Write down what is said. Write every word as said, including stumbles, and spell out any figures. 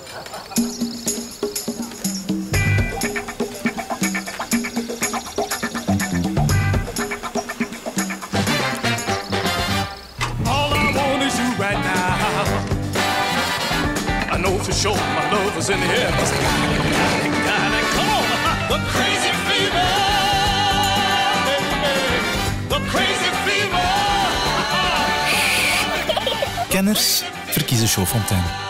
For sure, my love is in the air. Come on, the crazy fever, baby, the crazy fever. Kenners verkiezen Chaudfontaine.